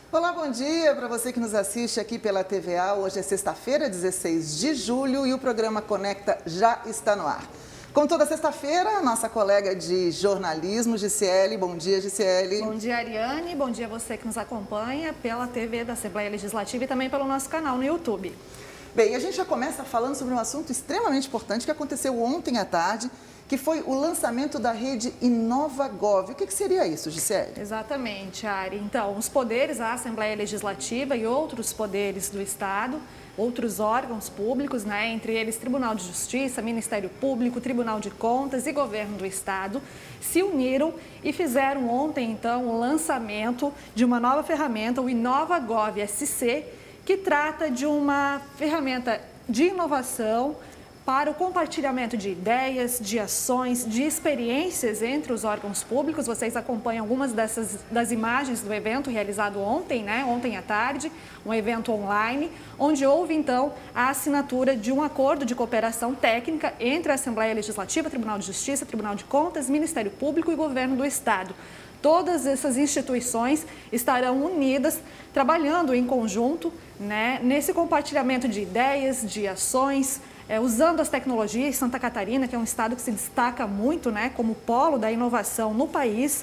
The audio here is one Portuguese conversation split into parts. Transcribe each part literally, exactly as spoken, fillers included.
Olá, bom dia para você que nos assiste aqui pela T V A. Hoje é sexta-feira, dezesseis de julho, e o programa Conecta já está no ar. Como toda sexta-feira, a nossa colega de jornalismo, Gisele. Bom dia, Gisele. Bom dia, Ariane. Bom dia a você que nos acompanha pela T V da Assembleia Legislativa e também pelo nosso canal no YouTube. Bem, a gente já começa falando sobre um assunto extremamente importante que aconteceu ontem à tarde, que foi o lançamento da rede InovaGov. O que, que seria isso, Gisele? Exatamente, Ari. Então, os poderes, a Assembleia Legislativa e outros poderes do Estado, outros órgãos públicos, né, entre eles Tribunal de Justiça, Ministério Público, Tribunal de Contas e Governo do Estado, se uniram e fizeram ontem, então, o lançamento de uma nova ferramenta, o InovaGov S C, que trata de uma ferramenta de inovação para o compartilhamento de ideias, de ações, de experiências entre os órgãos públicos. Vocês acompanham algumas dessas das imagens do evento realizado ontem, né? Ontem à tarde, um evento online, onde houve então a assinatura de um acordo de cooperação técnica entre a Assembleia Legislativa, Tribunal de Justiça, Tribunal de Contas, Ministério Público e Governo do Estado. Todas essas instituições estarão unidas, trabalhando em conjunto, né, nesse compartilhamento de ideias, de ações, É, usando as tecnologias. Santa Catarina, que é um estado que se destaca muito, né, como polo da inovação no país,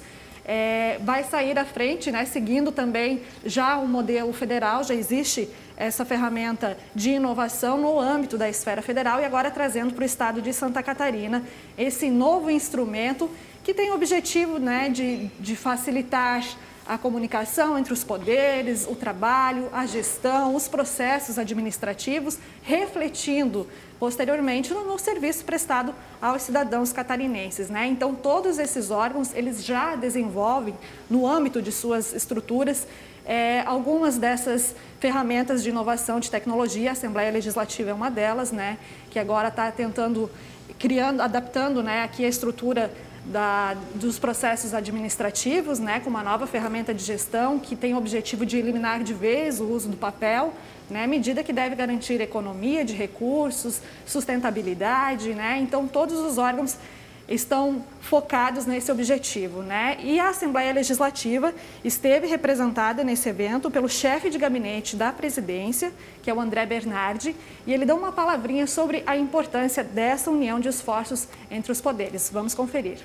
é, vai sair à frente, né, seguindo também já o modelo federal. Já existe essa ferramenta de inovação no âmbito da esfera federal e agora trazendo para o estado de Santa Catarina esse novo instrumento que tem o objetivo, né, de, de facilitar a comunicação entre os poderes, o trabalho, a gestão, os processos administrativos, refletindo posteriormente no, no serviço prestado aos cidadãos catarinenses, né? Então, todos esses órgãos, eles já desenvolvem, no âmbito de suas estruturas, é, algumas dessas ferramentas de inovação, de tecnologia. A Assembleia Legislativa é uma delas, né? Que agora está tentando, criando, adaptando, né, aqui a estrutura Da, dos processos administrativos, né, com uma nova ferramenta de gestão que tem o objetivo de eliminar de vez o uso do papel, né, medida que deve garantir economia de recursos, sustentabilidade, né, então todos os órgãos estão focados nesse objetivo, né, e a Assembleia Legislativa esteve representada nesse evento pelo chefe de gabinete da presidência, que é o André Bernardi, e ele deu uma palavrinha sobre a importância dessa união de esforços entre os poderes. Vamos conferir.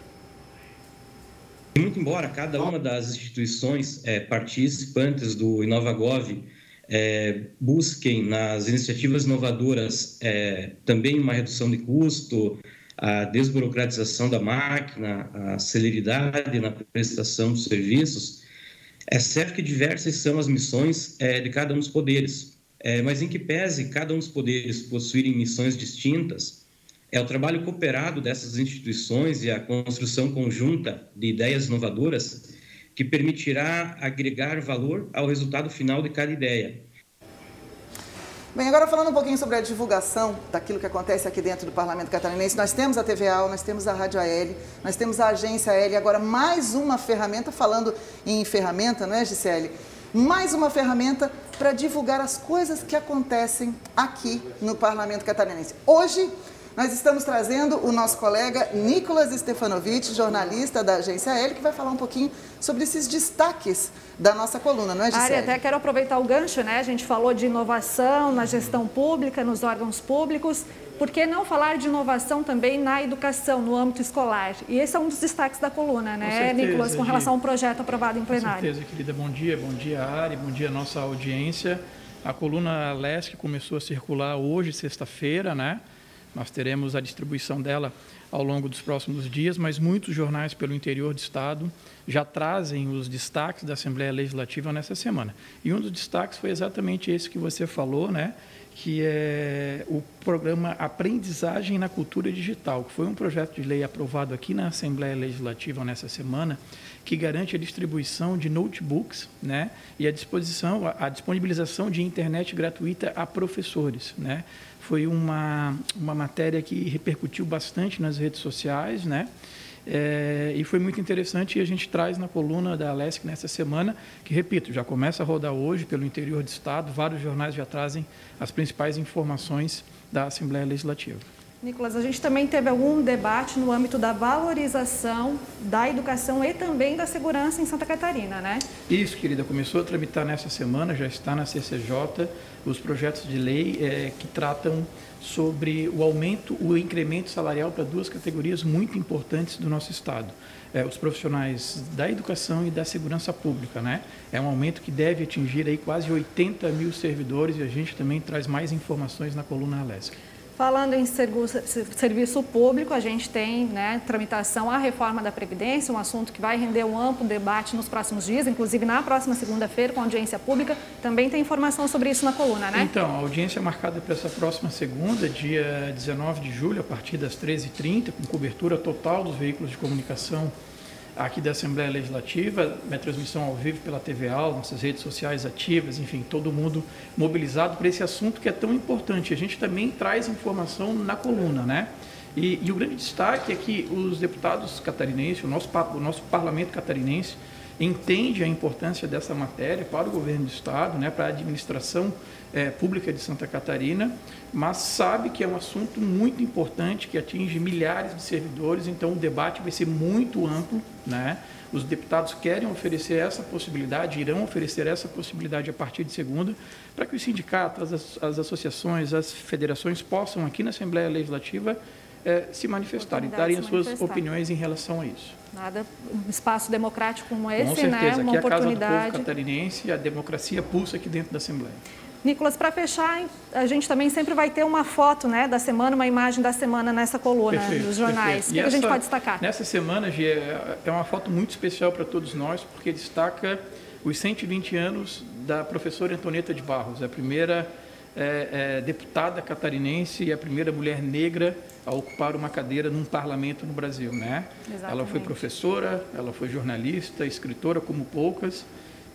Muito embora cada uma das instituições é, participantes do InovaGov é, busquem nas iniciativas inovadoras é, também uma redução de custo, a desburocratização da máquina, a celeridade na prestação dos serviços, é certo que diversas são as missões é, de cada um dos poderes, é, mas em que pese cada um dos poderes possuírem missões distintas, é o trabalho cooperado dessas instituições e a construção conjunta de ideias inovadoras que permitirá agregar valor ao resultado final de cada ideia. Bem, agora falando um pouquinho sobre a divulgação daquilo que acontece aqui dentro do Parlamento Catarinense, nós temos a T V A, nós temos a Rádio A L, nós temos a Agência A L, agora mais uma ferramenta, falando em ferramenta, não é, Gisele? Mais uma ferramenta para divulgar as coisas que acontecem aqui no Parlamento Catarinense. Hoje, nós estamos trazendo o nosso colega Nicolas Stefanovic, jornalista da Agência A L, que vai falar um pouquinho sobre esses destaques da nossa coluna, não é, Gisele? Ari, até quero aproveitar o gancho, né? A gente falou de inovação na gestão pública, nos órgãos públicos. Por que não falar de inovação também na educação, no âmbito escolar? E esse é um dos destaques da coluna, né, com certeza, Nicolas, com relação a um projeto aprovado em plenário. Com certeza, querida. Bom dia, bom dia, Ari, bom dia, nossa audiência. A coluna Lesc começou a circular hoje, sexta-feira, né? Nós teremos a distribuição dela ao longo dos próximos dias, mas muitos jornais pelo interior do estado já trazem os destaques da Assembleia Legislativa nessa semana. E um dos destaques foi exatamente esse que você falou, né? Que é o programa Aprendizagem na Cultura Digital, que foi um projeto de lei aprovado aqui na Assembleia Legislativa nessa semana, que garante a distribuição de notebooks, né, e a disposição, a disponibilização de internet gratuita a professores, né. Foi uma, uma matéria que repercutiu bastante nas redes sociais, né, é, e foi muito interessante, e a gente traz na coluna da Lesc nessa semana, que, repito, já começa a rodar hoje pelo interior do estado, vários jornais já trazem as principais informações da Assembleia Legislativa. Nicolas, a gente também teve algum debate no âmbito da valorização da educação e também da segurança em Santa Catarina, né? Isso, querida, começou a tramitar nessa semana, já está na C C J, os projetos de lei é, que tratam sobre o aumento, o incremento salarial para duas categorias muito importantes do nosso Estado. É, os profissionais da educação e da segurança pública, né? É um aumento que deve atingir aí quase oitenta mil servidores e a gente também traz mais informações na coluna Alesc. Falando em serviço público, a gente tem, né, tramitação a reforma da Previdência, um assunto que vai render um amplo debate nos próximos dias, inclusive na próxima segunda-feira, com audiência pública. Também tem informação sobre isso na coluna, né? Então, a audiência é marcada para essa próxima segunda, dia dezenove de julho, a partir das treze e trinta, com cobertura total dos veículos de comunicação aqui da Assembleia Legislativa, minha transmissão ao vivo pela T V A, nossas redes sociais ativas, enfim, todo mundo mobilizado por esse assunto que é tão importante. A gente também traz informação na coluna, né? E, e o grande destaque é que os deputados catarinenses, o nosso, o nosso parlamento catarinense, entende a importância dessa matéria para o governo do Estado, né, para a administração é, pública de Santa Catarina, mas sabe que é um assunto muito importante, que atinge milhares de servidores, então o debate vai ser muito amplo, né? Os deputados querem oferecer essa possibilidade, irão oferecer essa possibilidade a partir de segunda, para que os sindicatos, as, as associações, as federações possam, aqui na Assembleia Legislativa, é, se manifestarem, darem as suas opiniões em relação a isso. Nada, um espaço democrático como esse, com certeza, né? Uma aqui oportunidade. É a Casa do Povo catarinense, a democracia pulsa aqui dentro da Assembleia. Nicolas, para fechar, a gente também sempre vai ter uma foto, né, da semana, uma imagem da semana nessa coluna perfeito, dos jornais. O que, essa, que a gente pode destacar? Nessa semana, Gê, é uma foto muito especial para todos nós, porque destaca os cento e vinte anos da professora Antonieta de Barros, a primeira é, é, deputada catarinense e a primeira mulher negra a ocupar uma cadeira num parlamento no Brasil, né? Exatamente. Ela foi professora, ela foi jornalista, escritora como poucas,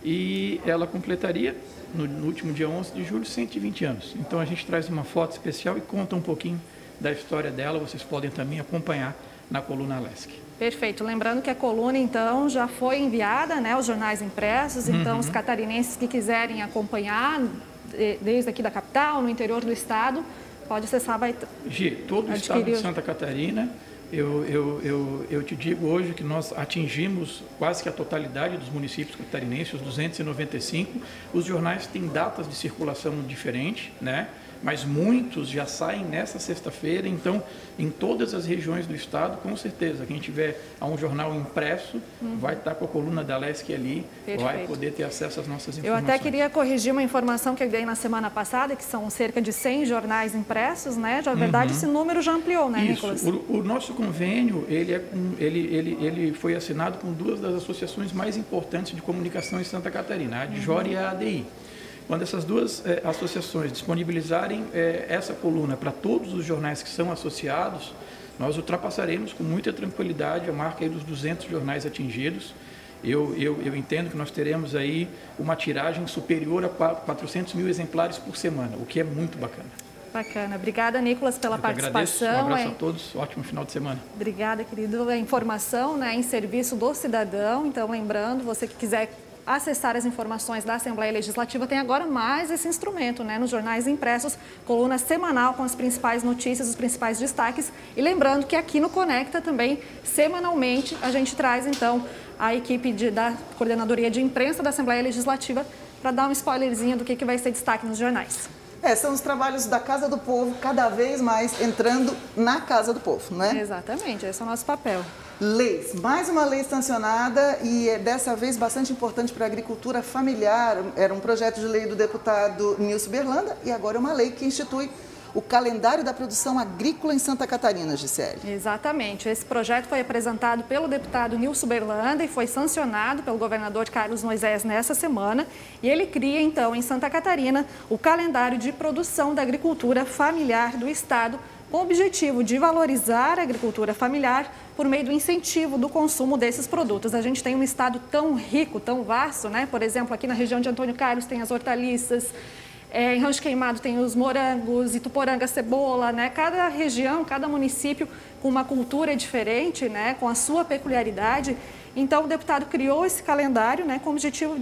e ela completaria, no, no último dia onze de julho, cento e vinte anos. Então, a gente traz uma foto especial e conta um pouquinho da história dela. Vocês podem também acompanhar na coluna Alesc. Perfeito. Lembrando que a coluna, então, já foi enviada, né, aos jornais impressos. Então, uhum. os catarinenses que quiserem acompanhar, desde aqui da capital, no interior do estado, pode acessar. Vai Gi, todo o estado de Santa Catarina, eu, eu, eu, eu te digo hoje que nós atingimos quase que a totalidade dos municípios catarinenses, os duzentos e noventa e cinco. Os jornais têm datas de circulação diferentes, né? Mas muitos já saem nessa sexta-feira, então, em todas as regiões do estado, com certeza, quem tiver a um jornal impresso, uhum. vai estar com a coluna da Alesc ali, perfeito. Vai poder ter acesso às nossas informações. Eu até queria corrigir uma informação que eu dei na semana passada, que são cerca de cem jornais impressos, né? Na verdade, uhum. esse número já ampliou, né, Isso. Nicolas? O, o nosso convênio, ele, é com, ele, ele, ele foi assinado com duas das associações mais importantes de comunicação em Santa Catarina, a Adjor uhum. e a A D I. Quando essas duas eh, associações disponibilizarem eh, essa coluna para todos os jornais que são associados, nós ultrapassaremos com muita tranquilidade a marca aí dos duzentos jornais atingidos. Eu, eu, eu entendo que nós teremos aí uma tiragem superior a quatrocentos mil exemplares por semana, o que é muito bacana. Bacana. Obrigada, Nicolas, pela eu participação. Agradeço. Um abraço é... a todos. Ótimo final de semana. Obrigada, querido. A informação, né, em serviço do cidadão. Então, lembrando, você que quiser acessar as informações da Assembleia Legislativa, tem agora mais esse instrumento, né, nos jornais impressos, coluna semanal com as principais notícias, os principais destaques. E lembrando que aqui no Conecta também, semanalmente, a gente traz, então, a equipe de, da Coordenadoria de Imprensa da Assembleia Legislativa para dar um spoilerzinho do que, que vai ser destaque nos jornais. É, são os trabalhos da Casa do Povo, cada vez mais entrando na Casa do Povo, né? Exatamente, esse é o nosso papel. Leis, mais uma lei sancionada e é dessa vez bastante importante para a agricultura familiar. Era um projeto de lei do deputado Nilson Berlanda e agora é uma lei que institui o calendário da produção agrícola em Santa Catarina, Gisele. Exatamente. Esse projeto foi apresentado pelo deputado Nilson Berlanda e foi sancionado pelo governador Carlos Moisés nessa semana. E ele cria, então, em Santa Catarina, o calendário de produção da agricultura familiar do estado, com o objetivo de valorizar a agricultura familiar por meio do incentivo do consumo desses produtos. A gente tem um estado tão rico, tão vasto, né? Por exemplo, aqui na região de Antônio Carlos tem as hortaliças, é, em Rancho Queimado tem os morangos, Ituporanga, cebola, né? Cada região, cada município com uma cultura diferente, né? Com a sua peculiaridade. Então, o deputado criou esse calendário, né? Com o objetivo de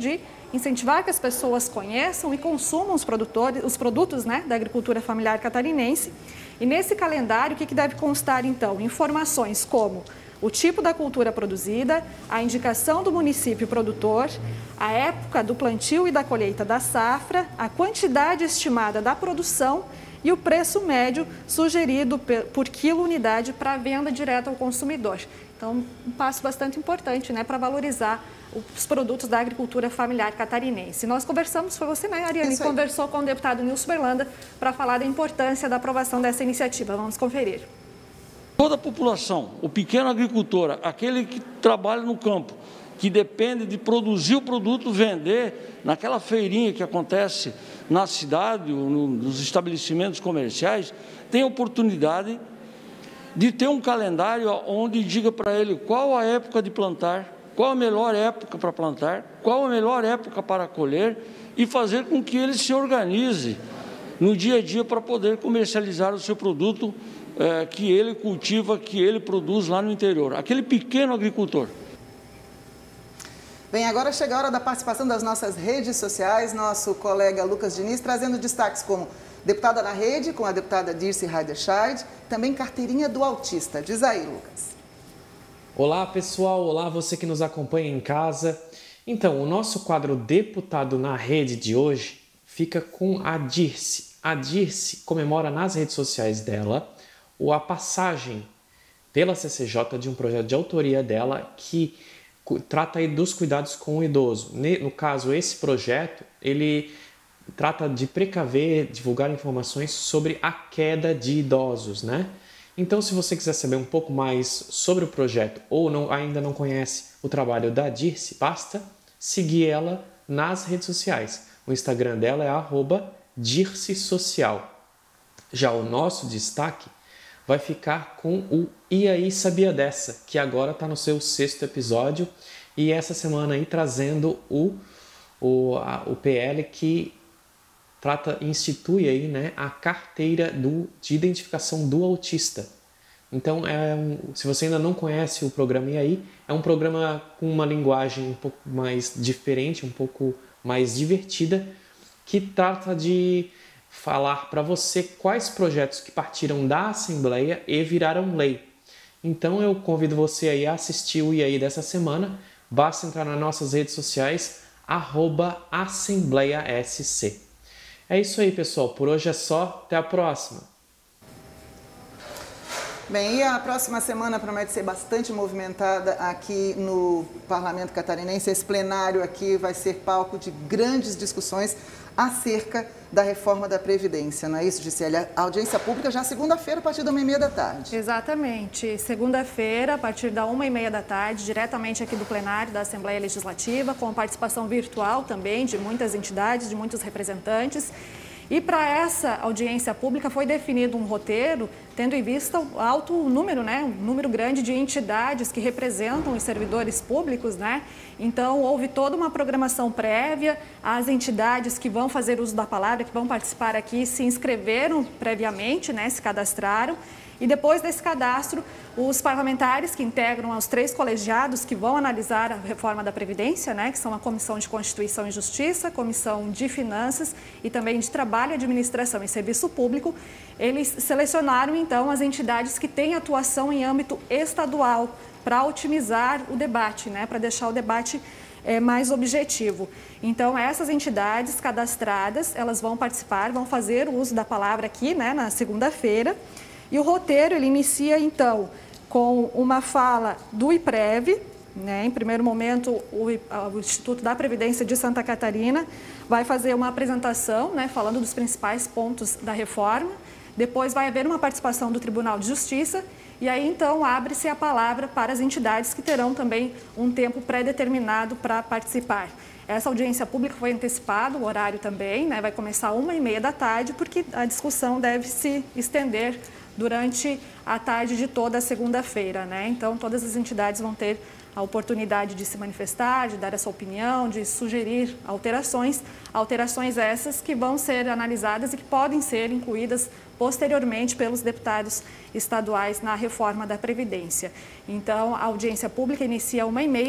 incentivar que as pessoas conheçam e consumam os, produtores, os produtos, né, da agricultura familiar catarinense. E nesse calendário, o que, que deve constar, então? Informações como o tipo da cultura produzida, a indicação do município produtor, a época do plantio e da colheita da safra, a quantidade estimada da produção e o preço médio sugerido por quilo unidade para venda direta ao consumidor. Então, um passo bastante importante, né, para valorizar os produtos da agricultura familiar catarinense. Nós conversamos, foi você, né, Ariane, conversou com o deputado Nilson Berlanda para falar da importância da aprovação dessa iniciativa. Vamos conferir. Toda a população, o pequeno agricultor, aquele que trabalha no campo, que depende de produzir o produto, vender naquela feirinha que acontece na cidade, nos estabelecimentos comerciais, tem a oportunidade de ter um calendário onde diga para ele qual a época de plantar, qual a melhor época para plantar, qual a melhor época para colher e fazer com que ele se organize no dia a dia para poder comercializar o seu produto é, que ele cultiva, que ele produz lá no interior. Aquele pequeno agricultor. Bem, agora chega a hora da participação das nossas redes sociais. Nosso colega Lucas Diniz trazendo destaques como deputada na rede, com a deputada Dirce Heiderscheid, também carteirinha do autista. Diz aí, Lucas. Olá, pessoal. Olá, você que nos acompanha em casa. Então, o nosso quadro Deputado na Rede de hoje fica com a Dirce. A Dirce comemora nas redes sociais dela a passagem pela C C J de um projeto de autoria dela que trata aí dos cuidados com o idoso. No caso, esse projeto, ele trata de precaver, divulgar informações sobre a queda de idosos, né? Então, se você quiser saber um pouco mais sobre o projeto ou não, ainda não conhece o trabalho da Dirce, basta seguir ela nas redes sociais. O Instagram dela é arroba Dirce Social. Já o nosso destaque vai ficar com o E aí, Sabia Dessa, que agora está no seu sexto episódio e essa semana aí trazendo o, o, a, o P L que trata, institui aí, né, a carteira do, de identificação do autista. Então, é um, se você ainda não conhece o programa E aí, é um programa com uma linguagem um pouco mais diferente, um pouco mais divertida, que trata de falar para você quais projetos que partiram da Assembleia e viraram lei. Então, eu convido você aí a assistir o E aí dessa semana. Basta entrar nas nossas redes sociais, arroba Assembleia S C. É isso aí, pessoal. Por hoje é só. Até a próxima. Bem, e a próxima semana promete ser bastante movimentada aqui no Parlamento Catarinense. Esse plenário aqui vai ser palco de grandes discussões acerca da reforma da Previdência, não é isso, Gisele? A audiência pública já segunda-feira, a partir da uma e meia da tarde. Exatamente. Segunda-feira, a partir da uma e meia da tarde, diretamente aqui do plenário da Assembleia Legislativa, com participação virtual também de muitas entidades, de muitos representantes. E para essa audiência pública foi definido um roteiro, tendo em vista o alto número, né, um número grande de entidades que representam os servidores públicos, né? Então, houve toda uma programação prévia, as entidades que vão fazer uso da palavra, que vão participar aqui, se inscreveram previamente, né, se cadastraram. E depois desse cadastro, os parlamentares que integram os três colegiados que vão analisar a reforma da Previdência, né, que são a Comissão de Constituição e Justiça, a Comissão de Finanças e também de Trabalho, Administração e Serviço Público, eles selecionaram então as entidades que têm atuação em âmbito estadual para otimizar o debate, né, para deixar o debate é, mais objetivo. Então, essas entidades cadastradas, elas vão participar, vão fazer o uso da palavra aqui, né, na segunda-feira. E o roteiro, ele inicia, então, com uma fala do IPREV, né? Em primeiro momento, o, o Instituto da Previdência de Santa Catarina vai fazer uma apresentação, né, falando dos principais pontos da reforma. Depois vai haver uma participação do Tribunal de Justiça e aí, então, abre-se a palavra para as entidades que terão também um tempo pré-determinado para participar. Essa audiência pública foi antecipada, o horário também, né, vai começar uma e meia da tarde, porque a discussão deve se estender durante a tarde de toda a segunda-feira, né? Então, todas as entidades vão ter a oportunidade de se manifestar, de dar a sua opinião, de sugerir alterações, alterações essas que vão ser analisadas e que podem ser incluídas posteriormente pelos deputados estaduais na reforma da Previdência. Então, a audiência pública inicia uma e meia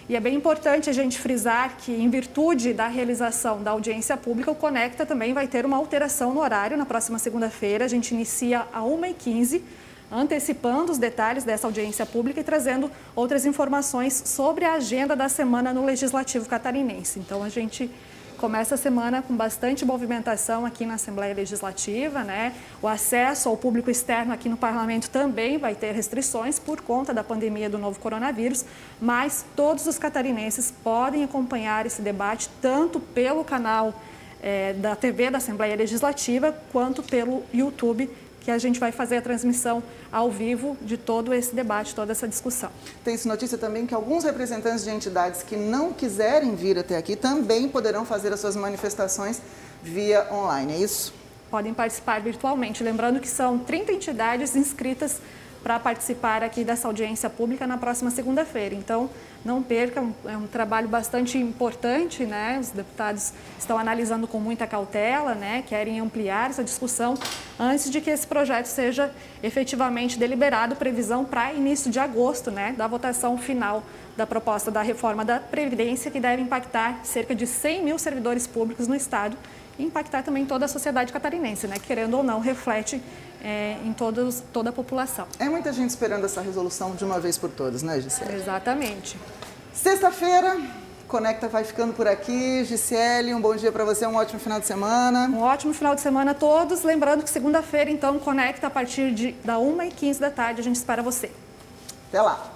E é bem importante a gente frisar que, em virtude da realização da audiência pública, o Conecta também vai ter uma alteração no horário na próxima segunda-feira. A gente inicia às uma e quinze, antecipando os detalhes dessa audiência pública e trazendo outras informações sobre a agenda da semana no Legislativo Catarinense. Então, a gente começa a semana com bastante movimentação aqui na Assembleia Legislativa, né? O acesso ao público externo aqui no Parlamento também vai ter restrições por conta da pandemia do novo coronavírus, mas todos os catarinenses podem acompanhar esse debate tanto pelo canal é, da T V da Assembleia Legislativa quanto pelo YouTube, que a gente vai fazer a transmissão ao vivo de todo esse debate, toda essa discussão. Tem-se notícia também que alguns representantes de entidades que não quiserem vir até aqui também poderão fazer as suas manifestações via online, é isso? Podem participar virtualmente, lembrando que são trinta entidades inscritas para participar aqui dessa audiência pública na próxima segunda-feira. Então, não percam, é um trabalho bastante importante, né? Os deputados estão analisando com muita cautela, né? Querem ampliar essa discussão antes de que esse projeto seja efetivamente deliberado, previsão para início de agosto, né? Da votação final da proposta da reforma da Previdência, que deve impactar cerca de cem mil servidores públicos no Estado e impactar também toda a sociedade catarinense, né? Querendo ou não, reflete é, em todos, toda a população. É muita gente esperando essa resolução de uma vez por todas, né, Gisele? Exatamente. Sexta-feira, Conecta vai ficando por aqui. Gisele, um bom dia para você, um ótimo final de semana. Um ótimo final de semana a todos. Lembrando que segunda-feira, então, Conecta a partir de, da uma e quinze da tarde. A gente espera você. Até lá.